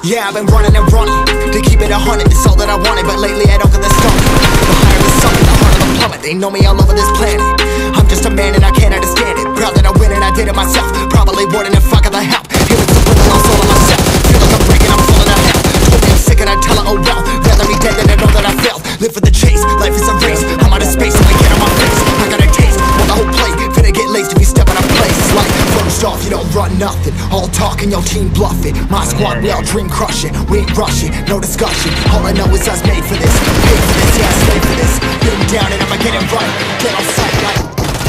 Yeah, I've been running and running to keep it 100, it's all that I wanted. But lately I don't get the stomach. The higher the summit, the harder the plummet. They know me all over this planet. I'm just a man and I can't understand it. Proud that I win and I did it myself. Probably wouldn't if I got the help. Healing subliminal soul on myself. Feel like I'm breaking, I'm falling to hell. Told me I'm sick and I tell her, oh well. Rather me dead than to know that I failed. Live for the chase, life is a race. I'm out of space and I get on my face. I got a taste, want the whole plate. Finna get laced if you step in a place. It's like, first off, you don't run nothing. All talk and your team bluff it. My squad, we all dream crushing. We ain't rushing, no discussion. All I know is us made for this. Paid for this, yeah, slave for this. Been down and I'ma get it right. Get on sight like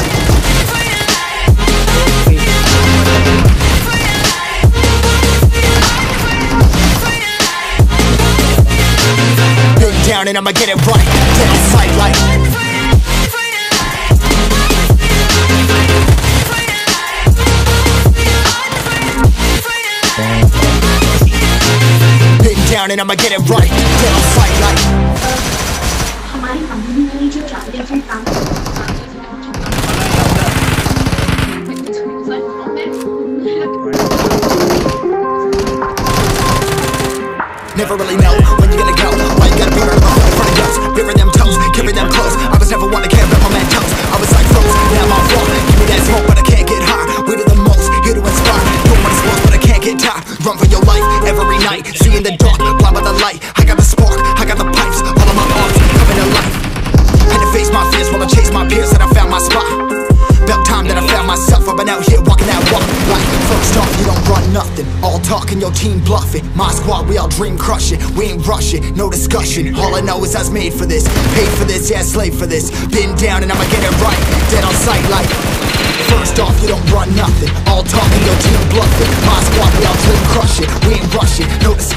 down and I'ma get it right. Get on sight like been down and I'ma get it right. Get on sight like हमारी company की जो travel agent काम never really know when you're gonna go. Why you gotta be right in front of yours? Bury them toes, carry them close. I was never one to care about my man toes. I was like froze, now I'm raw. Give me that smoke, but I can't get high. We do the most, here to inspire. Don't want to sports, but I can't get tired. Run for your life every night. See in the dark, blind by the light. I got the spark, I got the pipes. All of my arms coming to life. Had to face my fears while I chase my peers, and I found my spot. About time that I found myself. I've been out here walking that walk. Like, first off, you don't run nothing. All talk and your team bluffing. My squad, we all dream crushing. We ain't rushing, no discussion. All I know is I was made for this. Paid for this, yeah, slave for this. Been down and I'ma get it right. Dead on sight like first off, you don't run nothing. All talk and your team bluffing. My squad, we all dream crushing. We ain't rushing, no discussion.